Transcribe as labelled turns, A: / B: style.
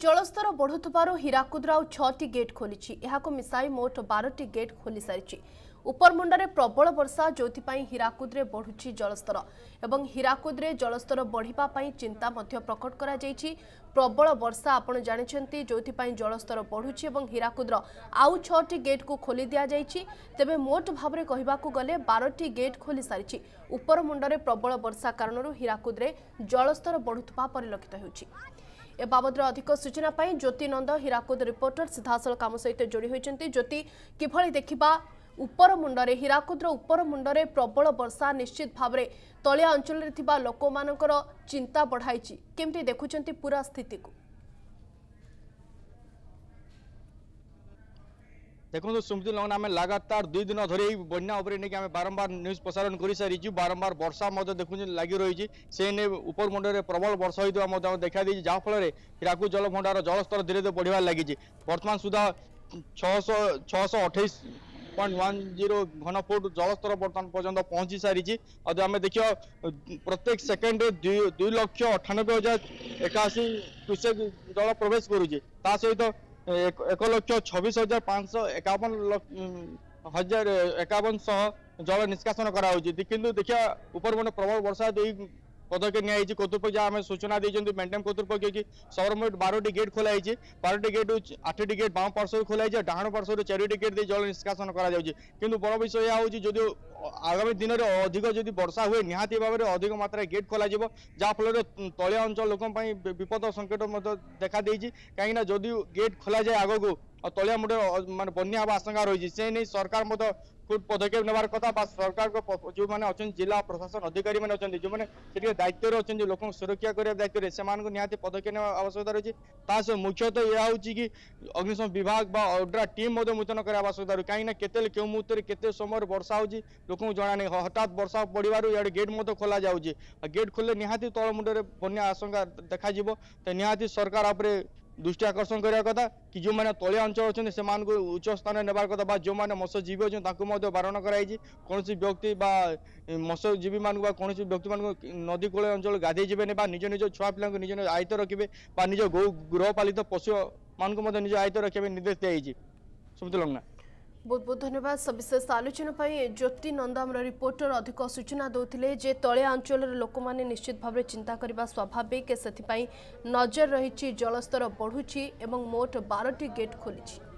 A: जलस्तर बढ़ुथबारु हीराकुद आउ 6टी गेट खोली मिसाई मोट 12टी गेट खोली सारी उपरमुंडे प्रबल वर्षा जो हीराकुद बढ़ुची जलस्तर एवं हीराकुद जलस्तर बढ़ापी चिंता प्रकट करा प्रबल वर्षा आपड़ जानते जो जलस्तर बढ़ुची हीराकुद आउ 6टी गेट को खोली दि जाइए तेबे मोट भाव में कहवाक गले 12टी गेट खोली सारी उपरमुंडे प्रबल वर्षा कारण हीराकुद जलस्तर बढ़ुवा परिलक्षित होती ए बाबद अधिक सूचना पाई ज्योति नंद हीराकुद रिपोर्टर सीधासल काम सहित जोड़ी होती ज्योति किभली देखा उपर मुंडरे हीराकुद उपर मुंडरे प्रबल वर्षा निश्चित भाव में तलिया अंचल लोक मानकर चिंता बढ़ाई केमती देखुंट पूरा स्थिति को
B: देखो सुमति लगन आम लगातार 2 दिन धरी बन्या आम बारंबार न्यूज प्रसारण कर सारी बारंबार वर्षा देखु लगी रही से ने उपर मुंडे प्रबल वर्षा होता देखा दी जहाँफल हीराकुद जलभंडार जलस्तर धीरे धीरे बढ़िया लगी बर्तमान सुधा 628.10 घनफुट जलस्तर बर्तमान पर्यंत पहुंची सारी आम देखिए प्रत्येक सेकेंड 2,98,081 क्यूसेक जल प्रवेश करुचे सहित 1,26,551 जल निष्कासन किंतु देखिए ऊपर मैंने प्रबल वर्षा पदक्षेप निया कर्तृपक्ष आम सूचना देते मेन्टेन कर्तृपक्ष कि सौरमोट 12टी गेट खोलाई 12टी गेट 8टी गेट बाम पार्श्व खोलाई डाण पार्श्व 4टी गेट जल निष्कासन किंतु बड़ विषय यह जो आगामी दिन में अधिक जदि वर्षा हुए निहाती भाव में अधिक मात्रा गेट खोल जहाँफल तलिया अंचल लोक विपद संकट देखा कहीं जदि गेट खोल जाए आग को तलिया मुंडे मान बन्या आशंका रही से नहीं सरकार कुछ पदक्षेप नेबार कथा सरकार जो मैंने अच्छा जिला प्रशासन अधिकारी मैंने अच्छा जो मैंने दायित्व अच्छा लोक सुरक्षा करने दायित्व से निहाती पदक्षेप आवश्यकता रही मुख्यतः यह हूँ कि अग्निशम विभाग ओड्रा टीम मुतयन करने आवश्यकता रही कहीं केते क्यों मुहूर्त केते समय वर्षा हो लोक जना नहीं हठात वर्षा पड़ू इे गेट खोल जाऊँगी गेट खोले निहाती तल मुंडे बन्या आशंका देखा तो निहाती सरकार आप दृष्टि आकर्षण करने कथा कि जो मैंने तलिया अंचल अच्छे से उच्च स्थान नेबार कथा जो मैंने मत्स्यजीवी अच्छे बारण कराई कौन व्यक्ति मत्स्यजीवी मान कौन व्यक्ति मान नदी कूल अंचल गाधे जी निज निज छुआ पिला निज आयत्त रखिए निज गृहपालित पशु मान निज आयत्त रखा निर्देश दिखाई सुमति लगना
A: बहुत बहुत धन्यवाद सविशेष आलोचना ज्योति नंद आम रिपोर्टर अधिक सूचना दौले जे तलिया अंचल लोक मैंने निश्चित भाव में चिंता करने स्वाभाविक से नजर रही जलस्तर बढ़ुची मोट 12टी गेट खोली।